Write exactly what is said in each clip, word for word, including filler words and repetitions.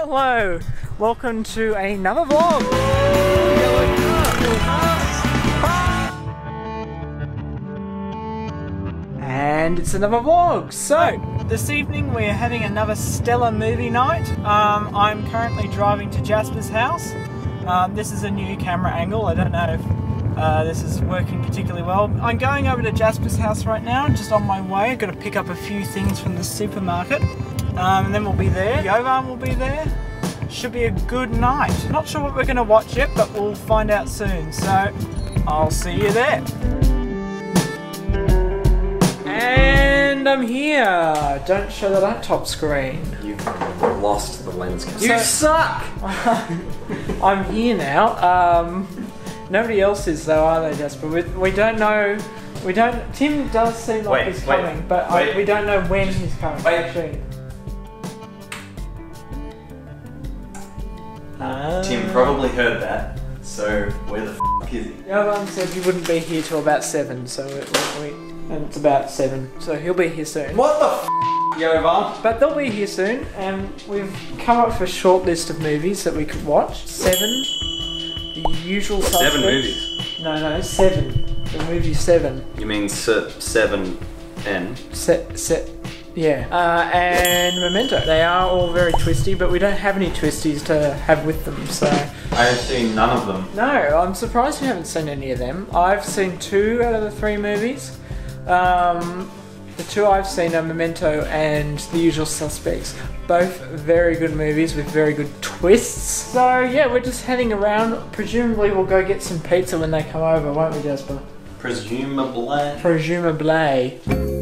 Hello, welcome to another vlog. And it's another vlog. So, this evening we're having another Stella movie night. Um, I'm currently driving to Jasper's house. Um, this is a new camera angle. I don't know if uh, this is working particularly well. I'm going over to Jasper's house right now, just on my way. I've got to pick up a few things from the supermarket. Um, and then we'll be there. Jovan will be there. Should be a good night. Not sure what we're going to watch yet, but we'll find out soon. So, I'll see you there. And I'm here. Don't show the laptop screen. You've lost the lens cap. You suck! I'm here now. Um, nobody else is though, are they, Jasper? We, we don't know. We don't. Tim does seem like wait, he's wait, coming, but wait. I, we don't know when he's coming. Wait. Actually. Uh, Tim probably heard that, so where the f is he? Jovan said he wouldn't be here till about seven, so we, we, and it's about seven, so he'll be here soon. What the f, Jovan? But they'll be here soon, and we've come up with a short list of movies that we could watch. Seven, the usual suspects. Seven movies? No, no, seven. The movie Seven. You mean se seven N? Set, set. Yeah, uh, and Memento. They are all very twisty, but we don't have any twisties to have with them, so... I have seen none of them. No, I'm surprised you haven't seen any of them. I've seen two out of the three movies. Um, the two I've seen are Memento and The Usual Suspects. Both very good movies with very good twists. So yeah, we're just heading around. Presumably we'll go get some pizza when they come over, won't we, Jasper? Presumably. Presumably.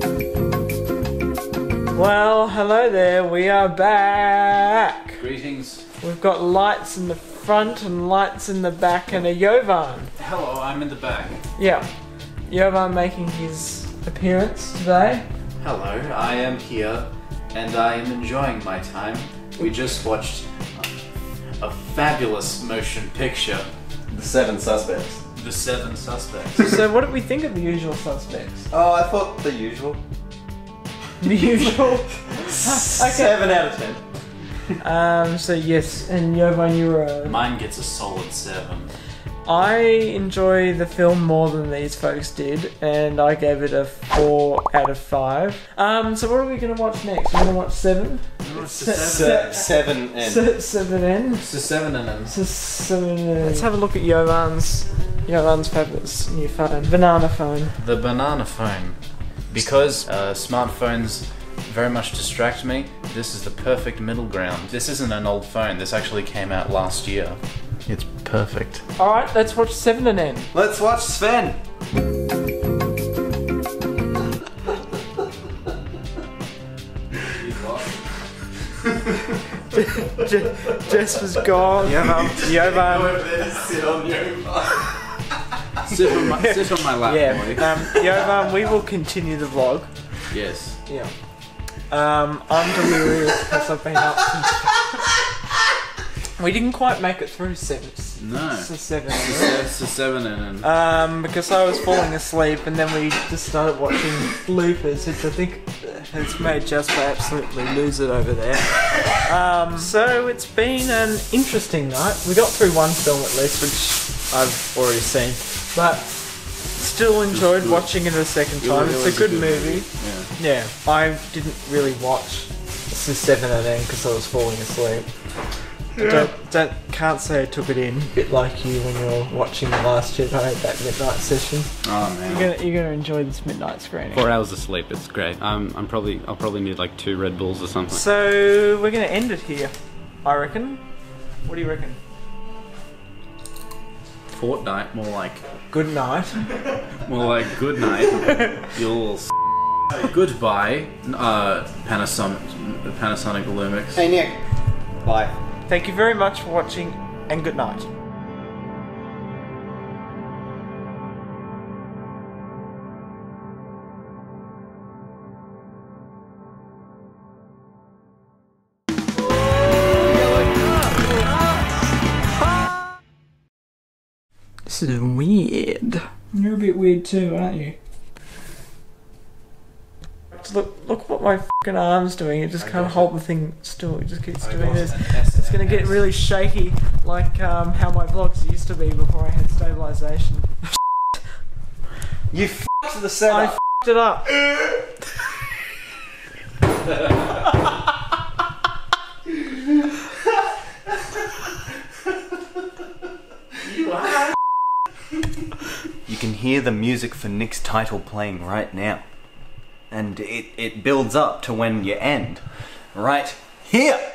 Well, hello there, we are back. Greetings. We've got lights in the front and lights in the back and a Jovan. Hello, I'm in the back. Yeah, Jovan making his appearance today. Hello, I am here and I am enjoying my time. We just watched a, a fabulous motion picture, The Seven Suspects. The Seven Suspects. So what did we think of The Usual Suspects? Oh, I thought the usual. The Usual? Okay. Seven out of ten. Um, so yes, and Jovan, you were a... Mine gets a solid seven. I enjoy the film more than these folks did, and I gave it a four out of five. Um, so what are we going to watch next? We're going to watch Seven? It's a Se- Seven N. Se- seven N? It's a seven and then. So seven N. Let's have a look at Jovan's, Jovan's fabulous new phone. Banana phone. The banana phone. Because uh, smartphones very much distract me, this is the perfect middle ground. This isn't an old phone, this actually came out last year. It's perfect. Alright, let's watch Seven and N. Let's watch Sven. Jasper's gone. Jovan. Jovan. Sit on your Sit on my, sit on my lap, Yeah, boy. um, Jovan, we will continue the vlog. Yes. Yeah. Um, I'm delirious because I've been up since... We didn't quite make it through seven. No. It's a seven. It's a seven and Um, because I was falling asleep and then we just started watching bloopers, which I think has made Jasper absolutely lose it over there. Um, so it's been an interesting night. We got through one film at least, which I've already seen, but still enjoyed watching it a second time. It's a good movie. Yeah. Yeah, I didn't really watch the seven and N because I was falling asleep. Yeah. Don't, don't, can't say I took it in. A bit like you when you're watching The Last Jedi, that midnight session. Oh man. You're gonna, you're gonna enjoy this midnight screening. Four hours of sleep, it's great. Um, I'm probably, I'll probably need like two Red Bulls or something. So we're gonna end it here, I reckon. What do you reckon? Fortnite, more like Good night. more like good night. You'll s goodbye, uh, Panasonic, Panasonic Lumix. Hey Nick. Bye. Thank you very much for watching, and good night. This is weird. You're a bit weird too, aren't you? Look, look what my fucking arm's doing. It just can't hold the thing still. It just keeps doing this. It's gonna get really shaky, like um, how my vlogs used to be before I had stabilization. You f***ed the I setup. f***ed it up. You can hear the music for Nick's title playing right now. And it, it builds up to when you end. Right here!